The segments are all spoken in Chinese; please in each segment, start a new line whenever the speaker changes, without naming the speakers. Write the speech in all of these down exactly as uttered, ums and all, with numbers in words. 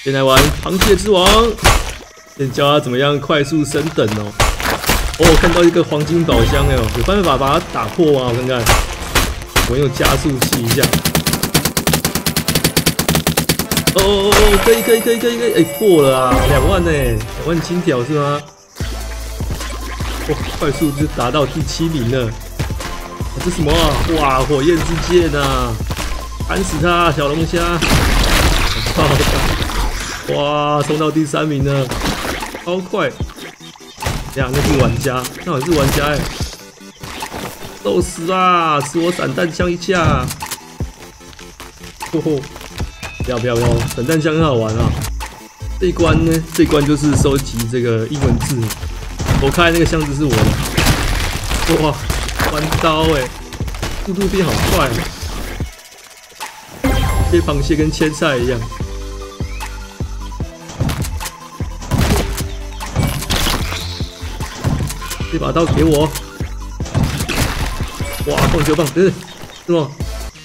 先来玩螃蟹之王，先教他怎么样快速升等哦。哦，我看到一个黄金宝箱哎，有办法把它打破吗？我看看，我用加速器一下。哦哦哦，可以可以可以可以可以，哎，破了啊，两万呢，两万金条是吗？哦，快速就达到第七名了。啊、这什么啊？哇，火焰之剑啊！砍死他，小龙虾！哇，冲到第三名了，超快！呀，那是玩家，那我是玩家哎、欸！受死啊！使我散弹枪一下！吼吼！不要不要不要！散弹枪很好玩啊！这一关呢，这一关就是收集这个英文字。我开那个箱子是我的。哇，弯刀哎、欸，速度变好快、啊！切螃蟹跟切菜一样。这把刀给我！哇，棒球棒，不是是吗？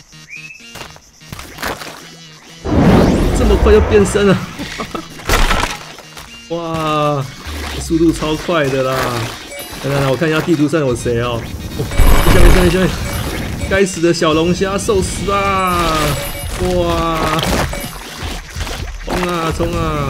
这么快就变身了！哇，速度超快的啦！来来来，我看一下地图上有谁哦。哦，下面下面下面，该死的小龙虾受死啊！哇，冲啊冲啊！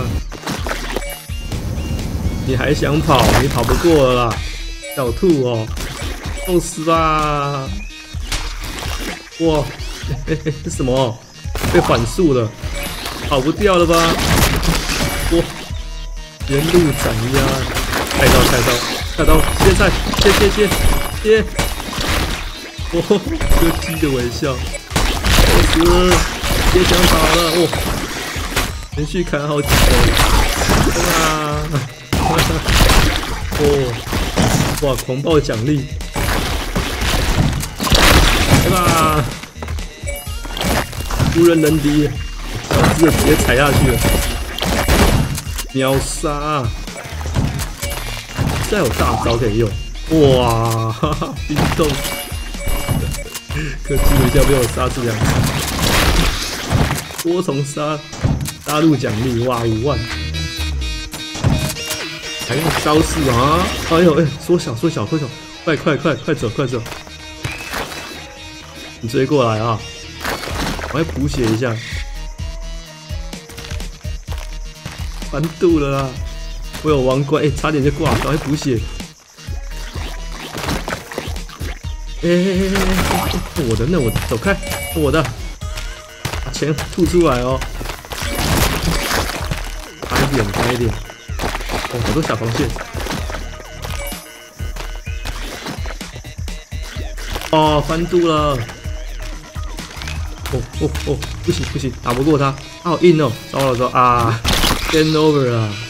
你还想跑？你跑不过了啦！小兔哦，受死吧！哇，嘿嘿嘿，这什么？被反速了，跑不掉了吧？哇，原路斩压，菜刀菜刀菜刀，切菜切切切切！哇，这个鸡的微笑，受死了，别想跑了！哇，连续砍好几个，啊！哦。哇！狂暴奖励，来吧，无人能敌，这个直接踩下去了，秒杀！现在有大招可以用，哇！哈哈，冰冻，可惜一下被我杀出两次，多重杀，杀戮奖励，哇，五万！还用招式啊！哎呦哎，缩小缩小缩小，快快快快走快走！你追过来啊！我要补血一下，翻肚了啦！我有王冠，哎、欸，差点就挂，赶快补血！哎哎哎哎，我的那我的，走开，我的，把钱吐出来哦！开一点开一点。哦，好多小螃蟹！哦，翻肚了！哦哦哦，不行不行，打不过他，他好硬哦！糟了糟了啊 ，game over 了！